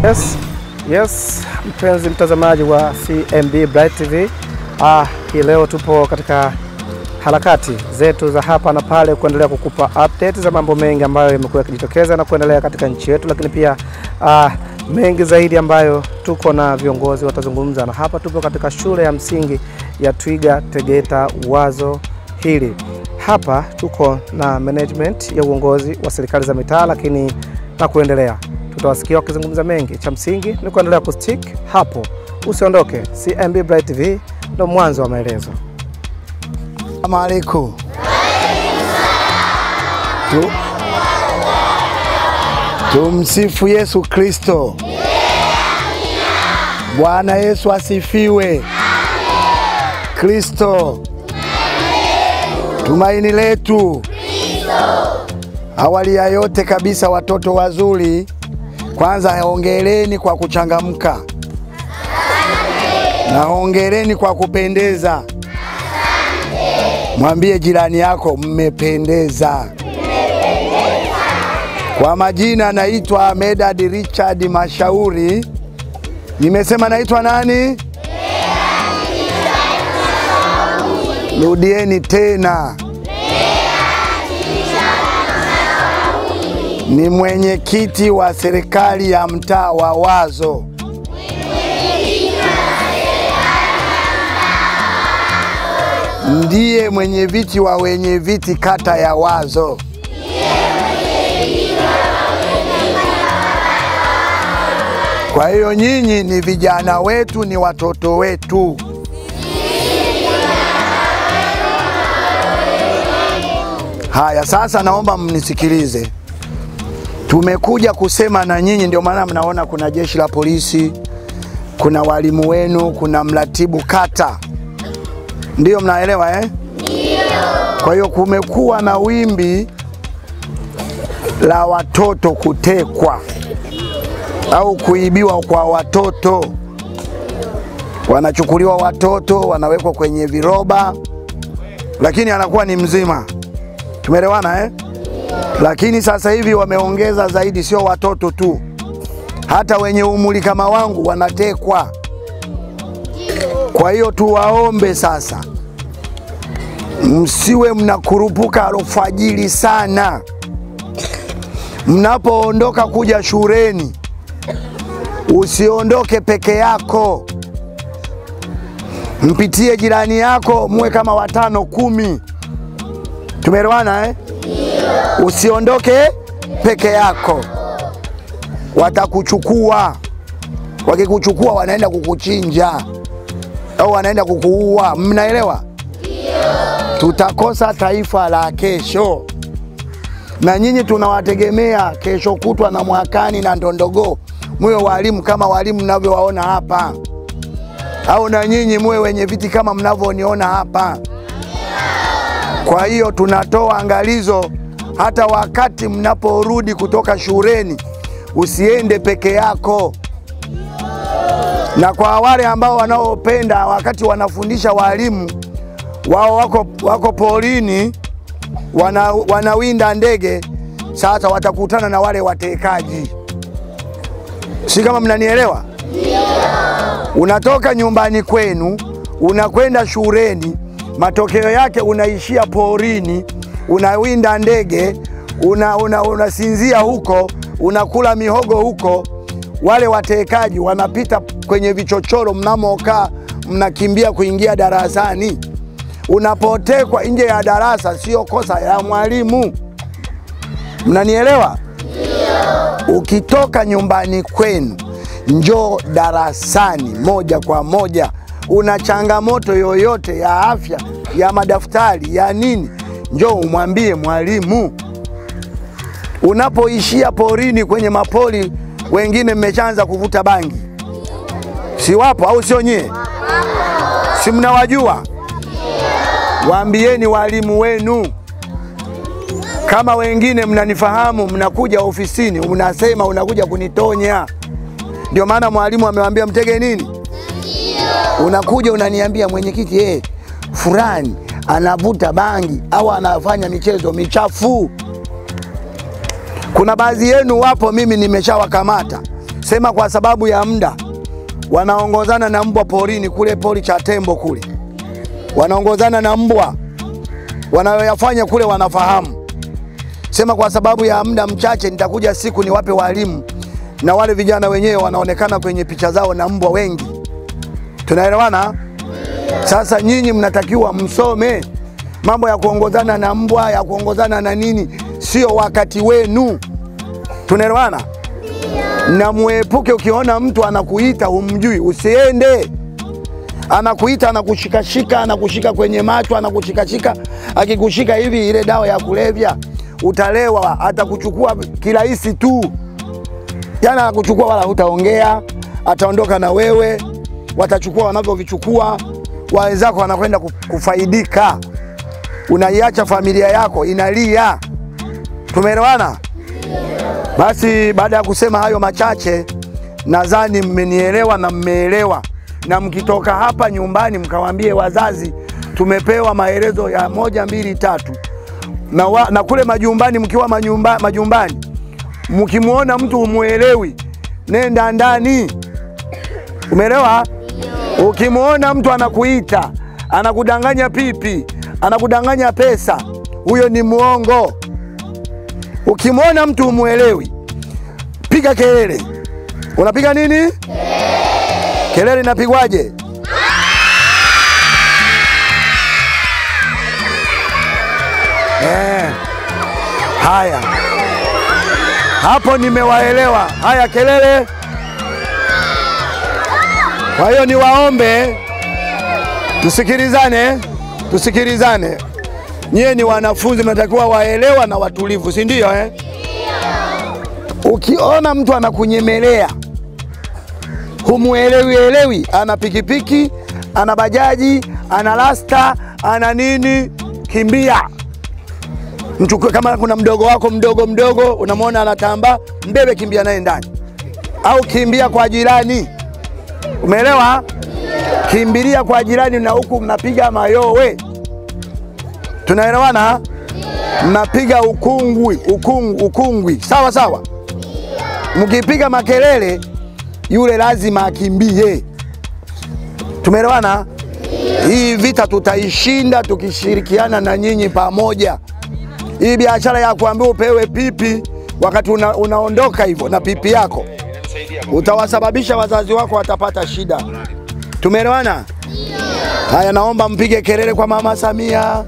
Yes, mpenzi mtazamaji wa CMB Bright TV. Hii leo tupo katika harakati zetu za hapa na pale kuendelea kukupa update za mambo mengi ambayo yamekuwa yakijitokeza na kuendelea katika nchi yetu, lakini pia mengi zaidi ambayo tuko na viongozi watazungumza. Na hapa tupo katika shule ya msingi ya Twiga Tegeta Wazo hili. Hapa tuko na management ya uongozi wa serikali za mitaa, lakini na kuendelea tutawasikia wakizungumza mengi. Cha msingi ni kuendelea kustick hapo, usiondoke. CMB Bright TV ndo mwanzo wa maelezo. Assalamu alaikum. Tumsifu Yesu Kristo. Bwana Yesu asifiwe. Kristo tumaini letu. Awali ya yote kabisa, watoto wazuri, kwanza hongereni kwa kuchangamka. Na hongereni kwa kupendeza. Mwambie jirani yako mmependeza. Kwa majina naitwa Medad Richard Mashauri. Nimesema naitwa nani? Rudieni tena. Ni mwenyekiti wa serikali ya mtaa wa Wazo. Ndiye mwenye viti wa wenye viti kata ya Wazo. Kwa hiyo nyinyi ni vijana wetu, ni watoto wetu. Haya, sasa naomba mnisikilize. Tumekuja kusema na nyinyi, ndio maana mnaona kuna jeshi la polisi, kuna walimu wenu, kuna mratibu kata. Ndio mnaelewa Ndio. Kwa hiyo kumekuwa na wimbi la watoto kutekwa au kuibiwa kwa watoto. Wanachukuliwa watoto, wanawekwa kwenye viroba, lakini anakuwa ni mzima. Tumeelewana Lakini sasa hivi wameongeza zaidi, sio watoto tu, hata wenye umri kama wangu wanatekwa. Kwa hiyo tuwaombe sasa, msiwe mnakurupuka alfajiri sana. Mnapoondoka kuja shuleni, usiondoke peke yako. Mpitie jirani yako, muwe kama 5 10. Tumeelewana Usiondoke peke yako. Watakuchukua. Wakikuchukua wanaenda kukuchinja au wanaenda kukuua. Mnaelewa? Tutakosa taifa la kesho. Na nyinyi tunawategemea kesho kutwa na mwakani na ndondogo. Mwe walimu kama walimu mnavyowaona hapa. Au na nyinyi mwe wenye viti kama mnavyoniona hapa. Kwa hiyo tunatoa angalizo, hata wakati mnaporudi kutoka shuleni, usiende peke yako. Na kwa wale ambao wanaopenda wakati wanafundisha walimu, wao wako porini, wanawinda ndege, sasa watakutana na wale watekaji. Si kama mnanielewa? Unatoka nyumbani kwenu, unakwenda shuleni, matokeo yake unaishia porini, unawinda ndege, unasinzia huko, unakula mihogo huko. Wale watekaji wanapita kwenye vichochoro mnamokaa, mnakimbia kuingia darasani. Unapotekwa nje ya darasa sio kosa ya mwalimu. Mnanielewa? Ukitoka nyumbani kwenu, njoo darasani moja kwa moja. Una changamoto yoyote ya afya, ya madaftari, ya nini, njoo umwambie mwalimu. Unapoishia porini, kwenye mapori, wengine mmeshaanza kuvuta bangi. Si wapo au sio nyie? Si mnawajua? Waambieni walimu wenu. Kama wengine mnanifahamu, mnakuja ofisini, unasema unakuja kunitonya. Ndio maana mwalimu amewaambia mtege nini? Unakuja unaniambia, mwenyekiti fulani anavuta bangi au anafanya michezo michafu. Kuna baadhi yenu wapo mimi nimeshawakamata. Sema kwa sababu ya muda wanaongozana na mbwa porini kule, pori cha tembo kule. Wanaongozana na mbwa. Wanayoyafanya kule wanafahamu. Sema kwa sababu ya muda mchache nitakuja siku niwape walimu na wale vijana wenyewe wanaonekana kwenye picha zao na mbwa wengi. Tunaelewana? Sasa nyinyi mnatakiwa msome. Mambo ya kuongozana na mbwa, ya kuongozana na nini, sio wakati wenu. Tunaelewana? Na muepuke, ukiona mtu anakuita humjui, usiende. Anakuita, anakushikashika, anakushika kwenye macho, anakushikashika. Akikushika hivi, ile dawa ya kulevya, utalewa, atakuchukua kirahisi tu. Jana anakuchukua wala hutaongea, ataondoka na wewe, watachukua wanavyovichukua, wenzako wanakwenda kufaidika. Unaiacha familia yako inalia. Tumeelewana? Basi baada ya kusema hayo machache, nadhani mmenielewa na mmeelewa. Na mkitoka hapa nyumbani mkawaambie wazazi tumepewa maelezo ya 1 2 3. Na kule majumbani, mkiwa majumbani mkimuona mtu humuelewi, nenda ndani. Umeelewa? Ukimuona mtu anakuita, anakudanganya pipi, anakudanganya pesa, huyo ni muongo. Ukimuona mtu humuelewi, piga kelele. Unapiga nini? Kelele inapigwaje? Haya. Hapo nimewaelewa. Haya, kelele. Kwa hiyo niwaombe tusikilizane. Nyie ni wanafunzi, mnatakiwa waelewa na watulivu, si ndio Ndio. Ukiona mtu anakunyemelea, humuelewi, ana pikipiki, ana bajaji, ana lasta, ana nini, kimbia. Mchukue. Kama kuna mdogo wako mdogo unamwona anatamba, mbebe, kimbia naye ndani. Au kimbia kwa jirani. Umeelewa? Kimbilia kwa jirani, na huku mnapiga mayowe. Tunaelewana? Mnapiga ukungwi. Sawa. Mkipiga makelele, yule lazima akimbie. Tumeelewana? Hii vita tutaishinda tukishirikiana na nyinyi pamoja. Hii biashara ya kuambia upewe pipi wakati unaondoka hivyo na pipi yako, utawasababisha wazazi wako watapata shida. Tumeelewana? Haya, naomba mpige kelele kwa Mama Samia.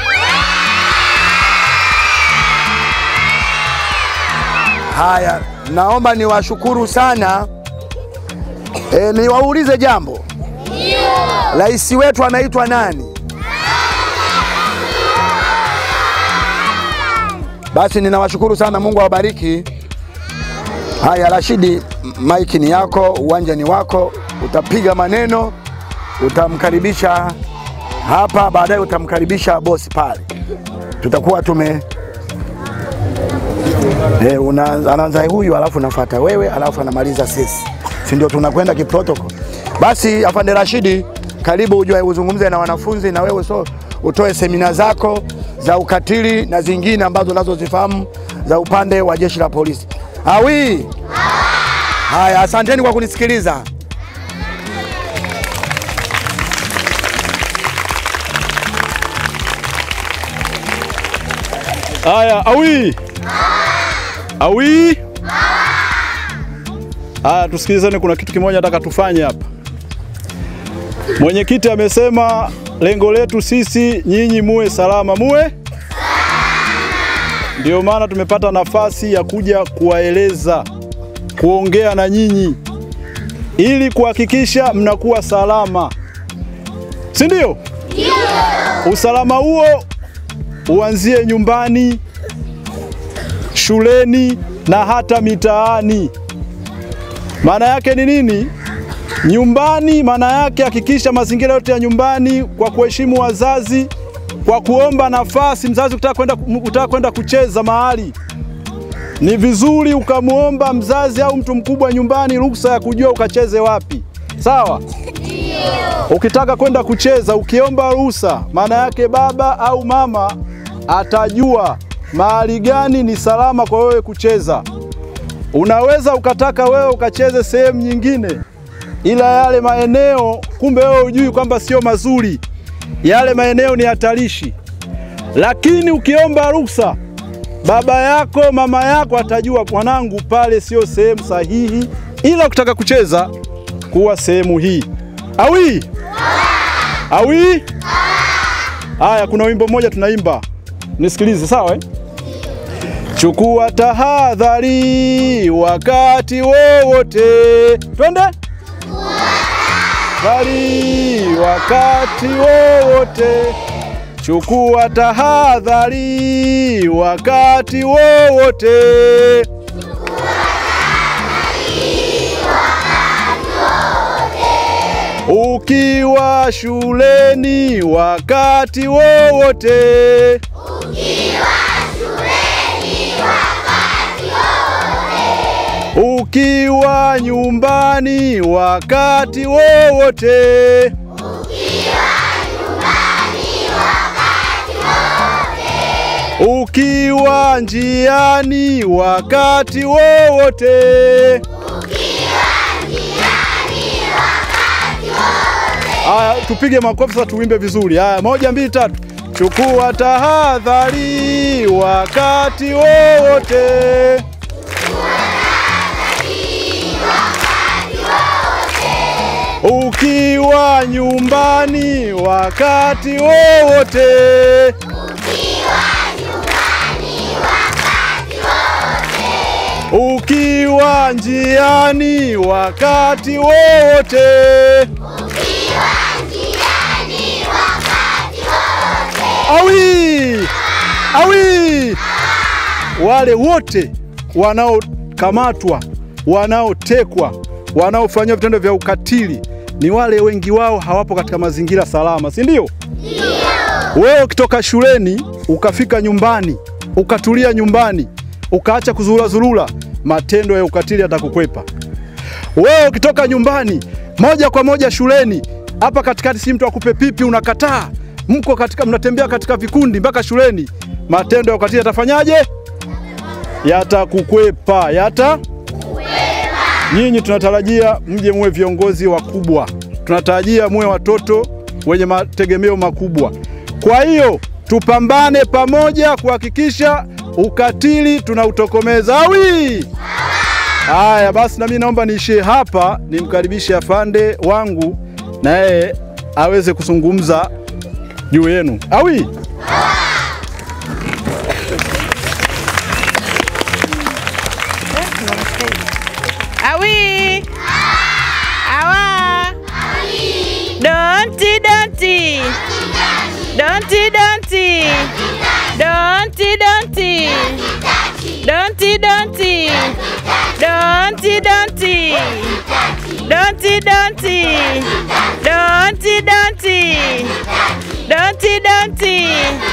Haya, naomba niwashukuru sana. Niwaulize jambo. Rais wetu anaitwa nani? Basi ninawashukuru sana, Mungu awabariki. Haya, Rashidi, maiki ni yako, uwanja ni wako. Utapiga maneno, utamkaribisha hapa, baadaye utamkaribisha bosi pale. Tutakuwa anaanza huyu, alafu nafuata wewe, alafu anamaliza sisi. Si ndio tunakwenda kiprotocol? Basi afande Rashidi, karibu ujue uzungumze na wanafunzi, na wewe utoe semina zako za ukatili na zingine ambazo unazozifahamu za upande wa jeshi la polisi. Haya, asanteni kwa kunisikiliza. Haya, Haya, tusikilizane, kuna kitu kimoja nataka tufanye hapa. Mwenyekiti amesema lengo letu sisi nyinyi muwe salama, Ndio maana tumepata nafasi ya kuja kuwaeleza, kuongea na nyinyi ili kuhakikisha mnakuwa salama. Si ndio? Ndio. Usalama huo uanzie nyumbani, shuleni na hata mitaani. Maana yake ni nini? Nyumbani maana yake hakikisha mazingira yote ya nyumbani kwa kuheshimu wazazi, kwa kuomba nafasi. Mzazi ukitaka kwenda kucheza mahali, ni vizuri ukamuomba mzazi au mtu mkubwa nyumbani ruhusa ya kujua ukacheze wapi. Sawa? Ukitaka kwenda kucheza ukiomba ruhusa, maana yake baba au mama atajua mahali gani ni salama kwa wewe kucheza. Unaweza ukataka wewe ukacheze sehemu nyingine, ila yale maeneo kumbe wewe hujui kwamba sio mazuri. Yale maeneo ni hatarishi. Lakini ukiomba ruhusa, baba yako, mama yako atajua, mwanangu, pale sio sehemu sahihi, ila ukitaka kucheza kuwa sehemu hii. Awi? Awi? Haya, kuna wimbo mmoja tunaimba. Nisikilize, sawa? Chukua tahadhari wakati wowote. Twende? Tahadhari wakati wowote. Chukua tahadhari wakati wowote. Ukiwa shuleni wakati wowote. Ukiwa nyumbani wakati wowote. Ukiwa njiani wakati wowote. Haya, tupige makofi sasa, tuimbe vizuri. Haya, 1 2 3. Chukua tahadhari wakati wowote. Ukiwa nyumbani wakati wowote. Ukiwa njiani wakati wowote. Awi! Awi! Wale wote wanaokamatwa, wanaotekwa, wanaofanywa vitendo vya ukatili, ni wale wengi wao hawapo katika mazingira salama, si ndio? Ndio. Wewe ukitoka shuleni, ukafika nyumbani, ukatulia nyumbani, ukaacha kuzurura, matendo ya ukatili yatakukwepa. Wewe ukitoka nyumbani, moja kwa moja shuleni, hapa katikati si mtu akupe pipi unakataa. Mnatembea katika vikundi mpaka shuleni, matendo ya ukatili yatafanyaje? Yatakukwepa, Nyinyi tunatarajia mje muwe viongozi wakubwa. Tunatarajia muwe watoto wenye mategemeo makubwa. Kwa hiyo tupambane pamoja kuhakikisha ukatili tunautokomeza. Awi! Haya basi, na mimi naomba niishie hapa, nimkaribishe afande wangu na yeye aweze kuzungumza juu yenu. Awi! Awi! Awa! Don'ti! Don'ti! Don'ti! Don'ti! Don'ti! Don'ti! Don'ti! Don'ti! Don'ti! Don'ti! Don'ti! Don'ti! Don'ti! Don'ti!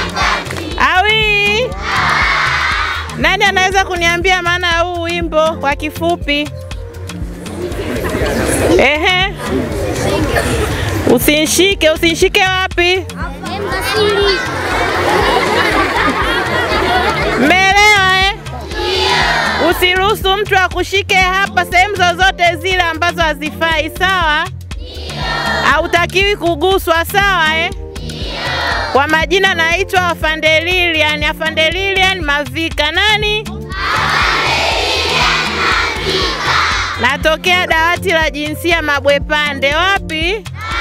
Awi! Nani anaweza kuniambia maana ya huu wimbo kwa kifupi? Ehe. Usinishike wapi? Mmeelewa eh? Usiruhusu mtu akushike hapa sehemu zozote zile ambazo hazifai, sawa? Hautakiwi kuguswa, sawa eh? Kwa majina naitwa Afande Lilian, Afande Lilian Mavika. Nani? Afande Lilian Mavika. Natokea dawati la jinsia Mabwepande. Wapi?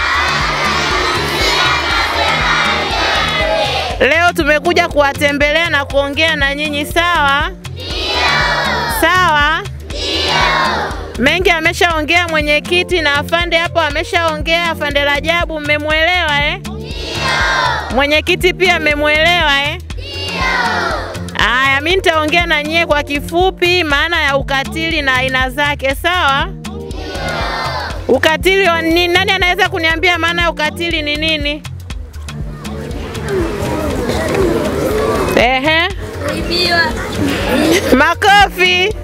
Leo tumekuja kuwatembelea na kuongea na nyinyi, sawa? Ndio. Sawa? Ndio. Mengi ameshaongea mwenyekiti na afande hapo ameshaongea, Afande Rajabu, mmemwelewa eh? Ndio. Mwenyekiti pia mmemwelewa eh? Ndio. Haya, mimi nitaongea na nyie kwa kifupi maana ya ukatili na aina zake, sawa? Ndio. Ukatili ni nani anaweza kuniambia maana ya ukatili ni nini? Ehe. Kuibiwa. Makofi.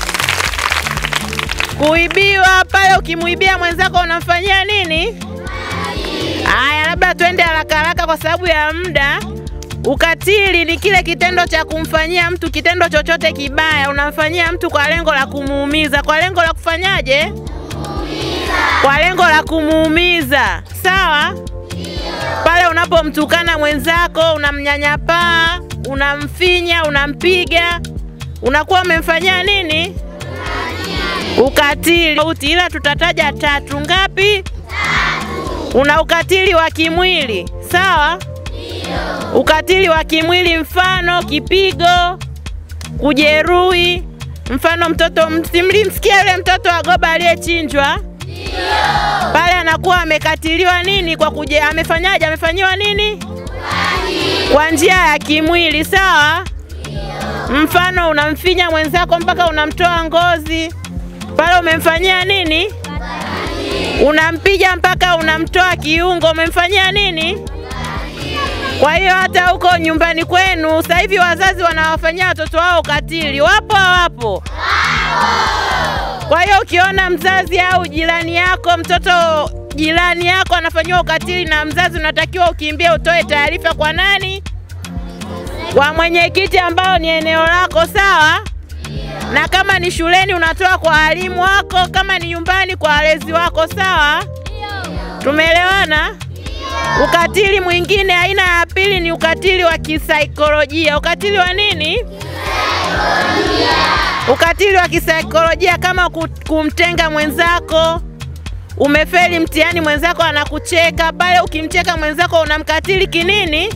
Kuibiwa, pale ukimuibia mwenzako unamfanyia nini? Haya, labda twende haraka haraka kwa sababu ya muda. Ukatili ni kile kitendo cha kumfanyia mtu kitendo chochote kibaya, unamfanyia mtu kwa lengo la kumuumiza. Kwa lengo la kufanyaje? Kumuumiza. Kwa lengo la kumuumiza. Sawa? Pale unapomtukana mwenzako, unamnyanyapaa, unamfinya, unampiga, unakuwa umemfanyia nini? Ukatili. Ila tutataja 3. Ngapi? 3. Una ukatili wa kimwili. Sawa? Ndio. Ukatili wa kimwili mfano kipigo, kujeruhi. Mfano mtoto, msimsikia yule mtoto wa Goba aliyechinjwa? Ndio. Pale anakuwa amekatiliwa nini? Kwa amefanyaje? Amefanyiwa nini? Kwa njia ya kimwili. Sawa? Ndio. Mfano unamfinya mwenzako mpaka unamtoa ngozi. Pale umemfanyia nini? Unampiga mpaka unamtoa kiungo. Umemfanyia nini? Kwa hiyo hata huko nyumbani kwenu sasa hivi wazazi wanawafanyia watoto wao ukatili. Wapo hawapo? Kwa hiyo ukiona mzazi au jirani yako, mtoto jirani yako anafanywa ukatili na mzazi, unatakiwa ukimbie utoe taarifa kwa nani? Kwa mwenyekiti ambao ni eneo lako. Sawa? Na kama ni shuleni unatoa kwa walimu wako, kama ni nyumbani kwa walezi wako. Sawa? Tumeelewana? Ukatili mwingine aina ya pili ni ukatili wa kisaikolojia. Ukatili wa nini? Kisaikolojia. Ukatili wa kisaikolojia kama kumtenga mwenzako. Umefeli mtihani, mwenzako anakucheka. Pale ukimcheka mwenzako unamkatili kinini?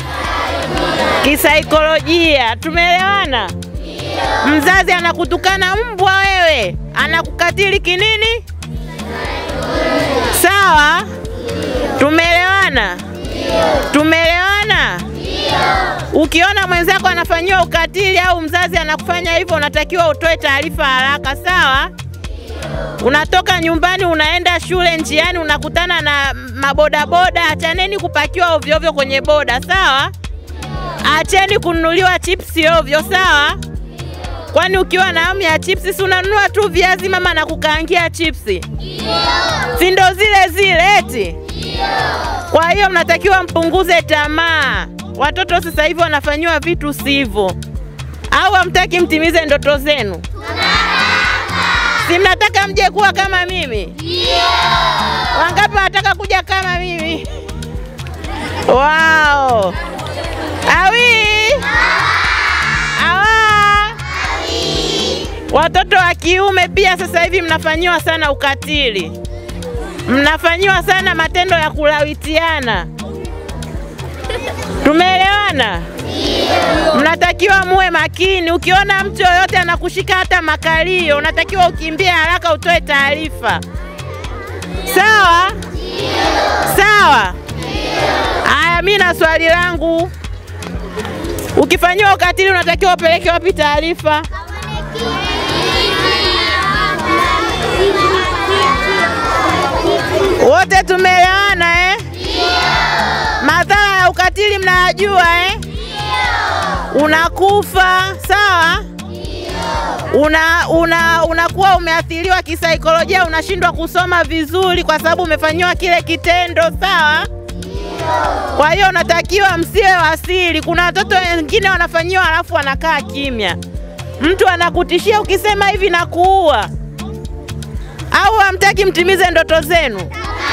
Kisaikolojia. Tumeelewana? Mzazi anakutukana mbwa wewe, anakukatili kinini? Sawa? Tumeelewana? Tumeelewana? Ukiona mwenzako anafanyiwa ukatili au mzazi anakufanya hivyo, unatakiwa utoe taarifa haraka. Sawa? Unatoka nyumbani unaenda shule, njiani unakutana na mabodaboda, achaneni kupakiwa ovyo ovyo kwenye boda. Sawa? Acheni kununuliwa chipsi ovyo. Sawa? Kwani ukiwa na hamu ya chipsi si unanunua tu viazi mama na kukaangia chipsi? Ndio. Si ndo zile zile eti? Ndio. Kwa hiyo mnatakiwa mpunguze tamaa. Watoto sasa hivi wanafanywa vitu sivyo. Au hamtaki mtimize ndoto zenu? Si mnataka mje kuwa kama mimi? Ndio. Wangapi wanataka kuja kama mimi? Wow. Awi? Watoto wa kiume pia sasa hivi mnafanyiwa sana ukatili. Mnafanyiwa sana matendo ya kulawitiana. Tumeelewana? Mnatakiwa muwe makini. Ukiona mtu yoyote anakushika hata makalio, unatakiwa ukimbie haraka utoe taarifa. Sawa? Sawa? Haya, mimi na swali langu. Ukifanyiwa ukatili unatakiwa upeleke wapi taarifa? Wote tumeelewana eh? Ndio. Madhara ya ukatili mnayajua eh? Ndio. Unakufa. Sawa? Ndio. Unakuwa umeathiriwa kisaikolojia, unashindwa kusoma vizuri kwa sababu umefanywa kile kitendo. Sawa? Ndio. Kwa hiyo unatakiwa msiwe wasiri. Kuna watoto wengine wanafanyiwa alafu wanakaa kimya. Mtu anakutishia ukisema hivi na kuua. Au hamtaki mtimize ndoto zenu?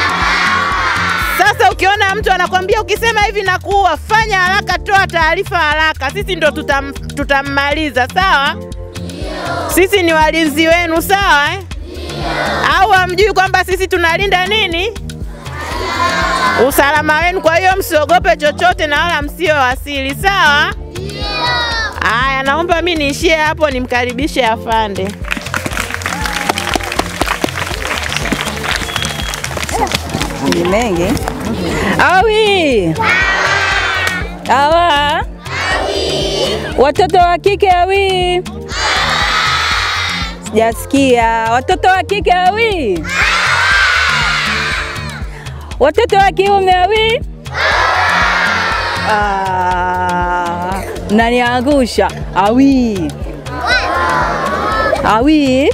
Sasa ukiona mtu anakuambia ukisema hivi na kuua, fanya haraka, toa taarifa haraka. Sisi ndo tutammaliza. Sawa? Sisi ni walinzi wenu. Sawa eh? Au hamjui kwamba sisi tunalinda nini? Usalama wenu. Kwa hiyo msiogope chochote na wala msio wasili. Sawa? Haya, naomba mimi niishie hapo, nimkaribishe afande. Ni mengi. Awi. Awa. Watoto wa kike awi. Sijasikia. Watoto wa kike awi. Watoto wa kiume awi. Naniangusha. Awi. Awi.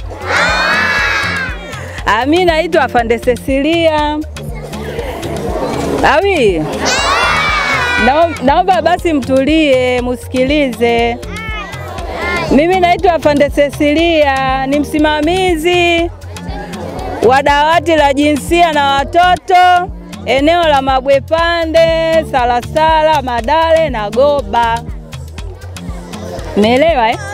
Mimi naitwa Afande Cecilia. Awi. Naomba basi mtulie, musikilize. Mimi naitwa Afande Cecilia, ni msimamizi wa dawati la jinsia na watoto eneo la Mabwepande, Salasala, Madale na Goba. Umeelewa eh?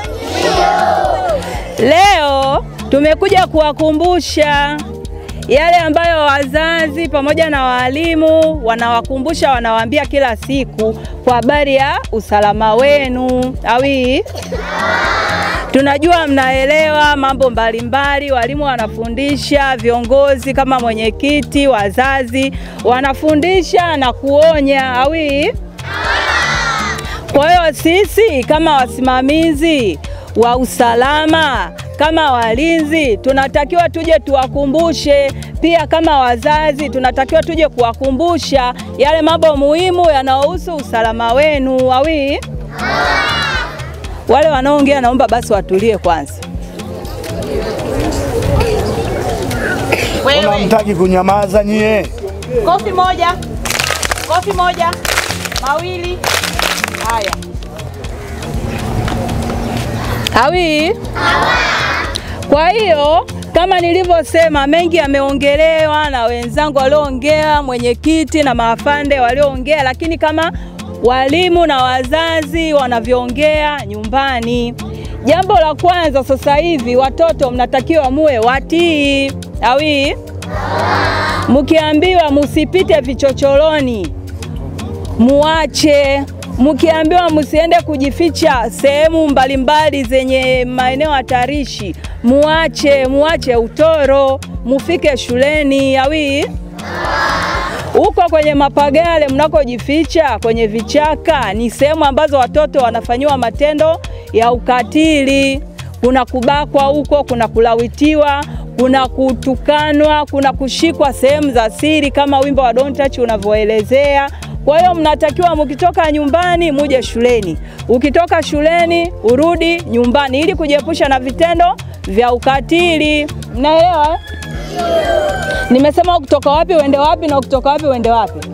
Leo tumekuja kuwakumbusha yale ambayo wazazi pamoja na walimu wanawakumbusha, wanawaambia kila siku kwa habari ya usalama wenu. Awi? Tunajua mnaelewa mambo mbalimbali, walimu wanafundisha, viongozi kama mwenyekiti, wazazi wanafundisha na kuonya. Awi? Kwa hiyo sisi kama wasimamizi wa usalama, kama walinzi, tunatakiwa tuje tuwakumbushe. Pia kama wazazi tunatakiwa tuje kuwakumbusha yale mambo muhimu yanayohusu usalama wenu. Awi? Wale wanaoongea naomba basi watulie kwanza. Wewe mtaki kunyamaza nyie? Kofi moja. Kofi moja. Mawili. Haya. Awi? Kwa hiyo kama nilivyosema, mengi yameongelewa na wenzangu walioongea, mwenyekiti na maafande walioongea, lakini kama walimu na wazazi wanavyoongea nyumbani. Jambo la kwanza sasa hivi, watoto mnatakiwa muwe watii. Awi? Mkiambiwa msipite vichochoroni, muache. Mkiambiwa msiende kujificha sehemu mbalimbali zenye maeneo hatarishi, muache utoro, mufike shuleni. Awi? Huko kwenye mapagale mnakojificha, kwenye vichaka, ni sehemu ambazo watoto wanafanywa matendo ya ukatili. Kuna kubakwa huko, kuna kulawitiwa, kuna kutukanwa, kuna kushikwa sehemu za siri kama wimbo wa Don't Touch unavyoelezea. Kwa hiyo mnatakiwa mkitoka nyumbani muje shuleni, ukitoka shuleni urudi nyumbani ili kujiepusha na vitendo vya ukatili. Mnaelewa? Nimesema kutoka wapi uende wapi na kutoka wapi uende wapi?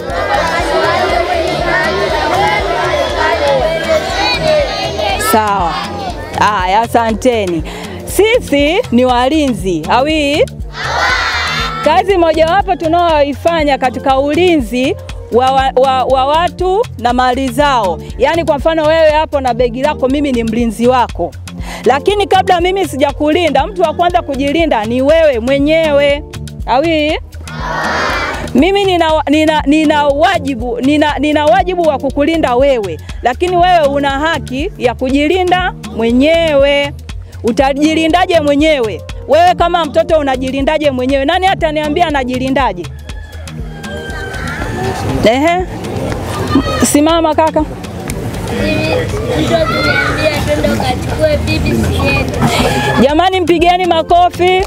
Sawa. Asanteni. Sisi ni walinzi. Awi? Kazi mojawapo tunaoifanya katika ulinzi wa watu na mali zao. Yaani kwa mfano wewe hapo na begi lako, mimi ni mlinzi wako. Lakini kabla mimi sijakulinda, mtu wa kwanza kujilinda ni wewe mwenyewe. Awi? Mimi nina wajibu wa kukulinda wewe, lakini wewe una haki ya kujilinda mwenyewe. Utajilindaje mwenyewe? Wewe kama mtoto unajilindaje mwenyewe? Nani ataniambia anajilindaje? Ehe. Simama kaka. Jamani mpigeni makofi.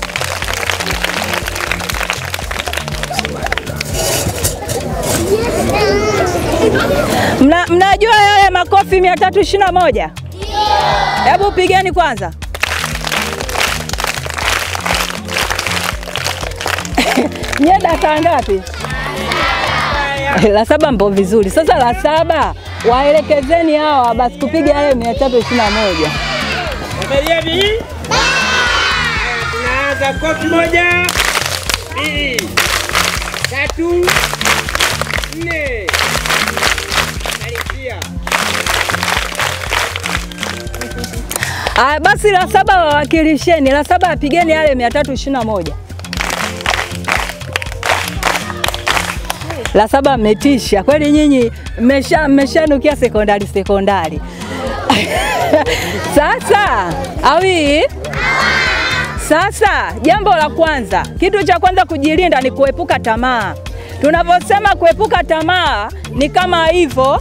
Mnajua yale makofi 321? Hebu pigeni kwanza. Nyeda saa ngapi? La 7 mpo vizuri. Sasa la 7 waelekezeni hawa basi kupiga yale 321. Tunaanza kofi 1, 2, 3, 4. Basi la 7 wawakilisheni. La 7 apigeni yale 321. La 7 mmetisha. Kweli nyinyi mmeshanukia sekondari. Sasa, awi? Sasa, jambo la kwanza, kitu cha kwanza kujilinda ni kuepuka tamaa. Tunavyosema kuepuka tamaa ni kama hivyo,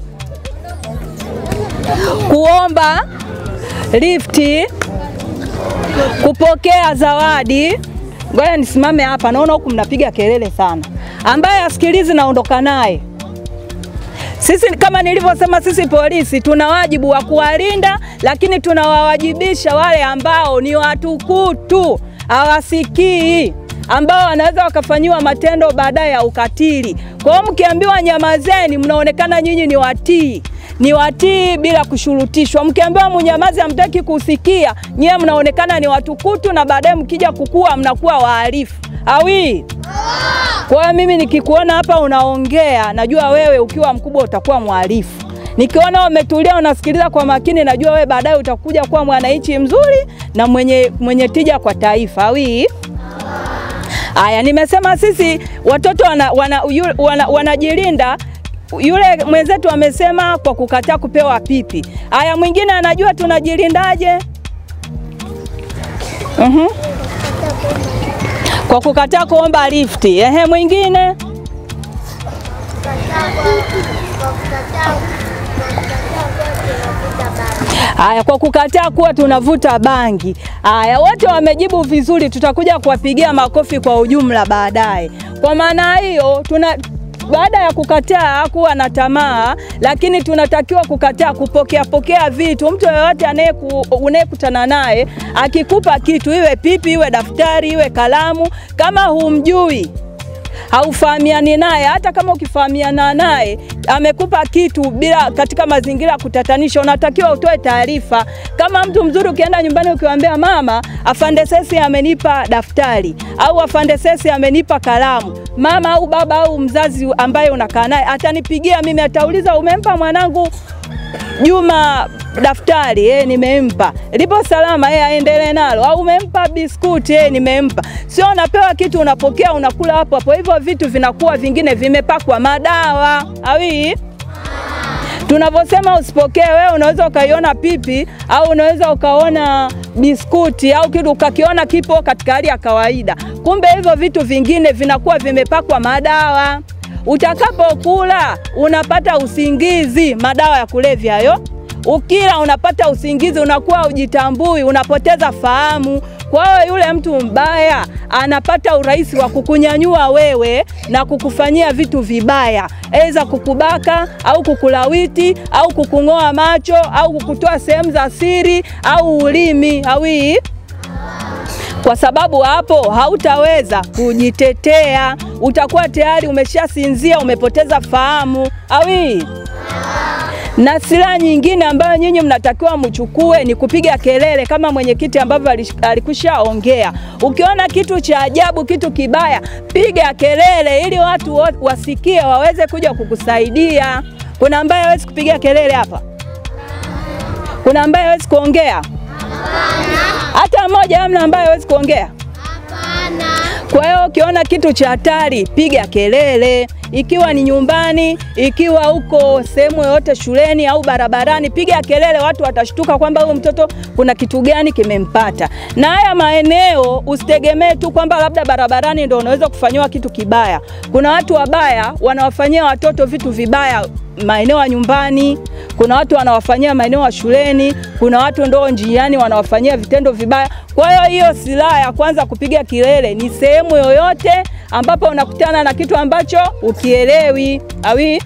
kuomba lifti, kupokea zawadi. Ngoja nisimame hapa, naona huku mnapiga kelele sana. Ambaye asikilizi naondoka naye. Sisi kama nilivyosema, sisi polisi tuna wajibu wa kuwalinda, lakini tunawawajibisha wale ambao ni watukutu, hawasikii, ambao wanaweza wakafanyiwa matendo baadaye ya ukatili. Kwa hiyo mkiambiwa nyamazeni, mnaonekana nyinyi ni watii. Ni watii bila kushurutishwa. Mkiambiwa mnyamaze hamtaki kusikia, nyie mnaonekana ni watukutu na baadaye mkija kukua mnakuwa wahalifu. Awi? Kwa hiyo mimi nikikuona hapa unaongea, najua wewe ukiwa mkubwa utakuwa mhalifu. Nikiona umetulia unasikiliza kwa makini, najua wewe baadaye utakuja kuwa mwananchi mzuri na mwenye tija kwa taifa. Awi? Aya, nimesema sisi watoto wanajilinda. Yule mwenzetu amesema kwa kukataa kupewa pipi. Aya, mwingine anajua tunajilindaje? Kwa kukataa kuomba lifti. Mwingine? Aya, kwa kukataa kuwa tunavuta bangi. Aya, wote wamejibu vizuri, tutakuja kuwapigia makofi kwa ujumla baadaye. Kwa maana hiyo baada ya kukataa kuwa na tamaa, lakini tunatakiwa kukataa kupokea vitu. Mtu yeyote unayekutana naye akikupa kitu, iwe pipi, iwe daftari, iwe kalamu, kama humjui, haufahamiani naye, hata kama ukifahamiana naye amekupa kitu bila katika mazingira ya kutatanisha, unatakiwa utoe taarifa. Kama mtu mzuri ukienda nyumbani ukiwaambia mama, afande Sesi amenipa daftari au afande Sesi amenipa kalamu, mama au baba au mzazi ambaye unakaa naye atanipigia mimi, atauliza umempa mwanangu Juma daftari? Nimempa. Lipo salama? Aendelee nalo. Au umempa biskuti? Nimempa. Sio unapewa kitu unapokea unakula hapo hapo. Hivyo vitu vinakuwa vingine vimepakwa madawa. Awi? Tunavyosema usipokee, wewe unaweza ukaiona pipi au unaweza ukaona biskuti au kitu ukakiona kipo katika hali ya kawaida. Kumbe hivyo vitu vingine vinakuwa vimepakwa madawa. Utakapokula unapata usingizi, madawa ya kulevya hayo. Ukila unapata usingizi, unakuwa ujitambui, unapoteza fahamu. Kwa hiyo yule mtu mbaya anapata urahisi wa kukunyanyua wewe na kukufanyia vitu vibaya. Aidha kukubaka au kukulawiti au kukungoa macho au kukutoa sehemu za siri au ulimi. Awi? Kwa sababu hapo hautaweza kujitetea. Utakuwa tayari umeshasinzia, umepoteza fahamu. Awi? Na silaha nyingine ambayo nyinyi mnatakiwa mchukue ni kupiga kelele, kama mwenyekiti ambavyo alikushaongea. Ukiona kitu cha ajabu, kitu kibaya, piga kelele ili watu wasikie waweze kuja kukusaidia. Kuna ambaye hawezi kupiga kelele hapa? Kuna ambaye hawezi kuongea? Hata mmoja hamna ambaye hawezi kuongea? Hapana. Kwa hiyo ukiona kitu cha hatari, piga kelele. Ikiwa ni nyumbani, ikiwa uko sehemu yoyote, shuleni au barabarani, piga kelele, watu watashtuka kwamba huyu mtoto kuna kitu gani kimempata. Na haya maeneo usitegemee tu kwamba labda barabarani ndio unaweza kufanywa kitu kibaya. Kuna watu wabaya wanawafanyia watoto vitu vibaya maeneo ya nyumbani, kuna watu wanawafanyia maeneo ya shuleni, kuna watu ndio njiani wanawafanyia vitendo vibaya. Kwa hiyo silaha ya kwanza kupiga kelele ni sehemu yoyote ambapo unakutana na kitu ambacho ukielewi. Awi?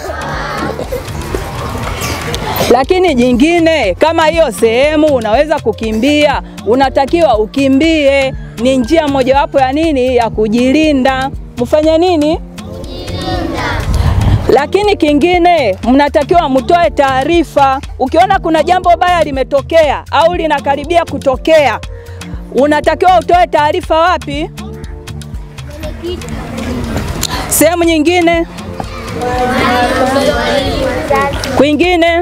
Lakini jingine, kama hiyo sehemu unaweza kukimbia, unatakiwa ukimbie. Ni njia mojawapo ya nini? Ya kujilinda. Mfanya nini? Kujilinda. Lakini kingine, mnatakiwa mtoe taarifa. Ukiona kuna jambo baya limetokea au linakaribia kutokea, unatakiwa utoe taarifa wapi? Sehemu nyingine? Kwingine?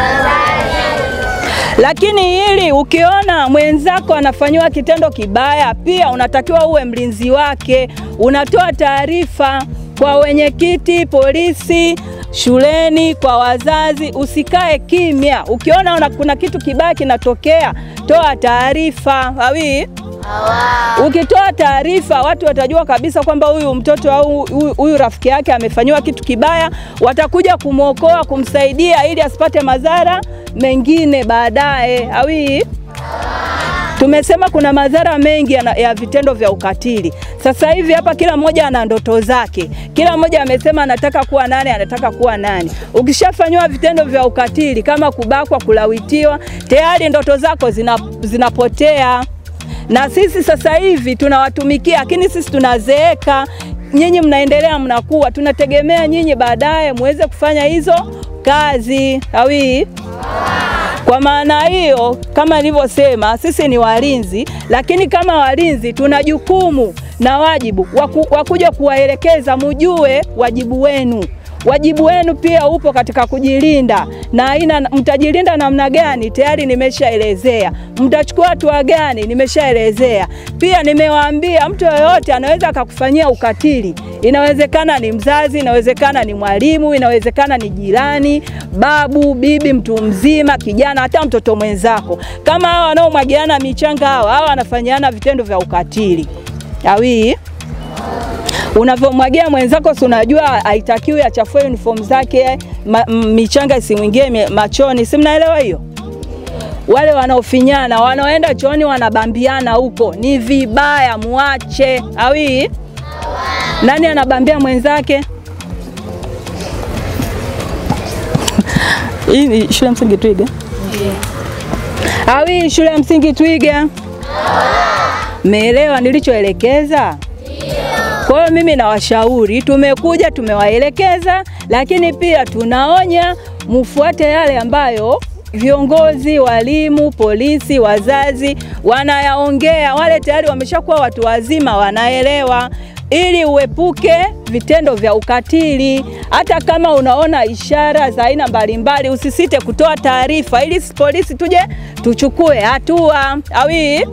Lakini ili ukiona mwenzako anafanywa kitendo kibaya, pia unatakiwa uwe mlinzi wake. Unatoa taarifa kwa wenyekiti, polisi, shuleni, kwa wazazi. Usikae kimya. Ukiona kuna kitu kibaya kinatokea, toa taarifa. Awi? Ukitoa taarifa, watu watajua kabisa kwamba huyu mtoto au huyu rafiki yake amefanywa kitu kibaya, watakuja kumuokoa, kumsaidia ili asipate madhara mengine baadaye. Awi? Tumesema kuna madhara mengi ya vitendo vya ukatili. Sasa hivi hapa kila mmoja ana ndoto zake. Kila mmoja amesema anataka kuwa nani, anataka kuwa nani. Ukishafanywa vitendo vya ukatili kama kubakwa, kulawitiwa, tayari ndoto zako zinapotea. Na sisi sasa hivi tunawatumikia, lakini sisi tunazeeka. nyinyi mnaendelea mnakuwa, tunategemea nyinyi baadaye muweze kufanya hizo kazi. Awi? Kwa maana hiyo, kama nilivyosema, sisi ni walinzi, lakini kama walinzi tuna jukumu na wajibu wa kuja kuwaelekeza mjue wajibu wenu. Wajibu wenu pia upo katika kujilinda, na mtajilinda namna gani tayari nimeshaelezea. Mtachukua hatua gani nimeshaelezea. Pia nimewaambia mtu yoyote anaweza akakufanyia ukatili. Inawezekana ni mzazi, inawezekana ni mwalimu, inawezekana ni jirani, babu, bibi, mtu mzima, kijana, hata mtoto mwenzako. Kama hao wanaomwagiana michanga hao wanafanyana vitendo vya ukatili. Awi? Unavyomwagia mwenzako si unajua haitakiwi achafue uniform zake, michanga isimuingie machoni. Si mnaelewa hiyo? Wale wanaofinyana, wanaoenda chooni wanabambiana huko, ni vibaya, muache. Awi? Nani anabambia mwenzake? Hii ni shule ya msingi Twiga? Awi, shule ya msingi Twiga? Meelewa nilichoelekeza? Kwa hiyo mimi nawashauri, tumekuja tumewaelekeza, lakini pia tunaonya mfuate yale ambayo viongozi, walimu, polisi, wazazi wanayaongea. Wale tayari wameshakuwa watu wazima, wanaelewa, ili uepuke vitendo vya ukatili. Hata kama unaona ishara za aina mbalimbali, usisite kutoa taarifa ili polisi tuje tuchukue hatua. Awi?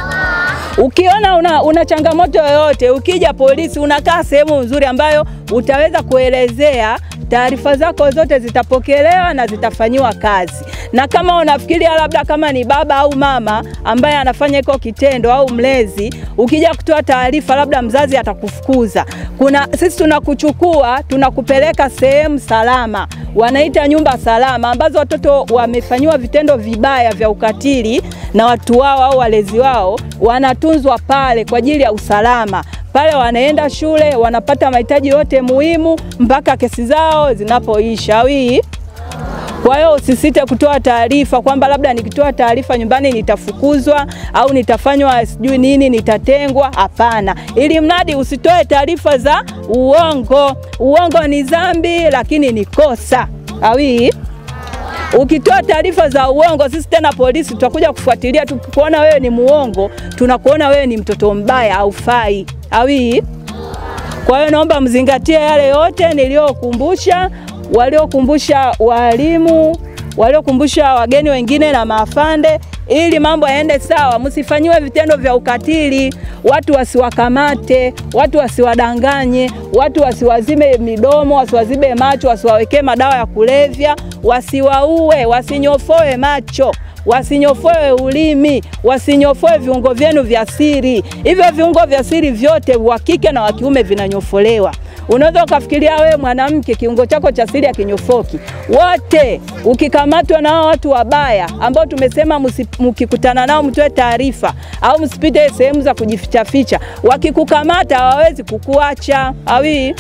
Ukiona una changamoto yoyote, ukija polisi, unakaa sehemu nzuri ambayo utaweza kuelezea, taarifa zako zote zitapokelewa na zitafanywa kazi. Na kama unafikiria labda kama ni baba au mama ambaye anafanya hiko kitendo au mlezi, ukija kutoa taarifa labda mzazi atakufukuza. Sisi tunakuchukua, tunakupeleka sehemu salama. Wanaita nyumba salama, ambazo watoto wamefanywa vitendo vibaya vya ukatili na watu wao au walezi wao, wanatunzwa pale kwa ajili ya usalama. Pale wanaenda shule, wanapata mahitaji yote muhimu mpaka kesi zao zinapoisha. Awi? Kwa hiyo usisite kutoa taarifa kwamba labda nikitoa taarifa nyumbani nitafukuzwa au nitafanywa sijui nini, nitatengwa. Hapana. Ili mradi usitoe taarifa za uongo. Uongo ni dhambi, lakini ni kosa. Awi? Ukitoa taarifa za uongo, sisi tena polisi tutakuja kufuatilia. Tukikuona wewe ni muongo, tunakuona wewe ni mtoto mbaya au fai. Awi? Kwa hiyo naomba mzingatie yale yote niliyokumbusha, waliokumbusha walimu, waliokumbusha wageni wengine na maafande, ili mambo yaende sawa. Msifanywe vitendo vya ukatili, watu wasiwakamate, watu wasiwadanganye, watu wasiwazime midomo, wasiwazibe macho, wasiwawekee madawa ya kulevya, wasiwaue, wasinyofoe macho, wasinyofoe ulimi, wasinyofoe viungo vyenu vya siri. Hivyo viungo vya siri vyote wa kike na wa kiume vinanyofolewa. Unaweza ukafikiria wewe mwanamke kiungo chako cha siri akinyofoki. Wote ukikamatwa na watu wabaya ambao tumesema mkikutana nao mtoe taarifa au msipite sehemu za kujificha ficha, wakikukamata hawawezi kukuacha. Awi?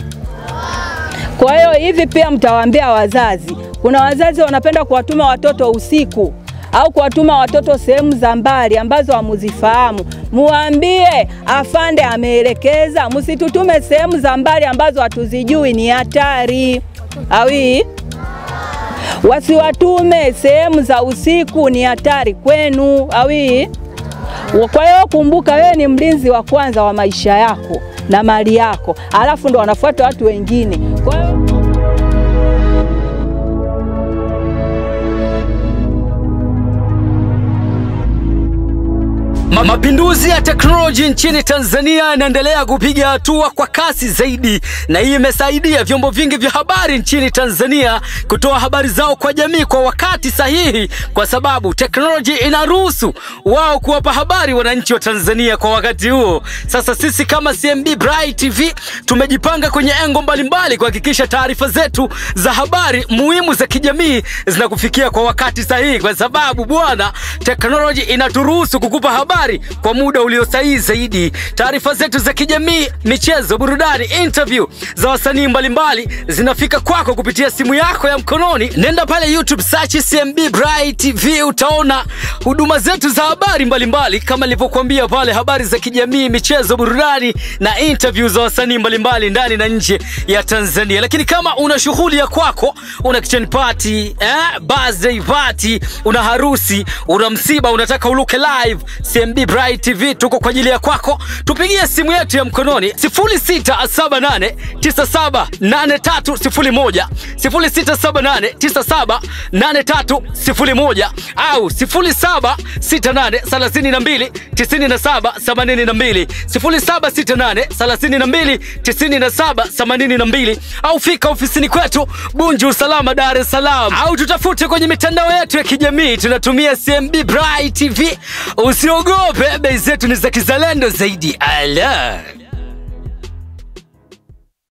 Kwa hiyo hivi pia mtawaambia wazazi. Kuna wazazi wanapenda kuwatuma watoto usiku au kuwatuma watoto sehemu za mbali ambazo hamuzifahamu. Muambie afande ameelekeza, msitutume sehemu za mbali ambazo hatuzijui, ni hatari. Awi? Wasiwatume sehemu za usiku, ni hatari kwenu. Awi? Kwa hiyo kumbuka, wewe ni mlinzi wa kwanza wa maisha yako na mali yako, alafu ndo wanafuata watu wengine. Kwa hiyo mapinduzi ya teknolojia nchini Tanzania yanaendelea kupiga hatua kwa kasi zaidi, na hii imesaidia vyombo vingi vya habari nchini Tanzania kutoa habari zao kwa jamii kwa wakati sahihi, kwa sababu teknolojia inaruhusu wao kuwapa habari wananchi wa Tanzania kwa wakati huo. Sasa sisi kama CMB Bright TV tumejipanga kwenye engo mbalimbali kuhakikisha taarifa zetu za habari muhimu za kijamii zinakufikia kwa wakati sahihi, kwa sababu bwana, teknolojia inaturuhusu kukupa habari kwa muda ulio sahihi zaidi. Taarifa zetu za kijamii, michezo, burudani, interview za wasanii mbalimbali zinafika kwako kupitia simu yako ya mkononi. Nenda pale YouTube, search CMB Bright TV, utaona huduma zetu za habari mbalimbali kama nilivyokuambia pale, habari za kijamii, michezo, burudani na interview za wasanii mbalimbali ndani na nje ya Tanzania. Lakini kama una shughuli ya kwako, una kitchen party, birthday party, una harusi, una msiba, unataka uluke live, CMB Bright TV tuko kwa ajili ya kwako. Tupigie simu yetu ya mkononi 0678978301, 0678978301 au 0768329782, 0768329782 au fika ofisini kwetu Bunju Usalama, Dar es Salaam, au tutafute kwenye mitandao yetu ya kijamii, tunatumia CMB Bright TV. Usiogope, bei zetu ni za kizalendo zaidi. Allah.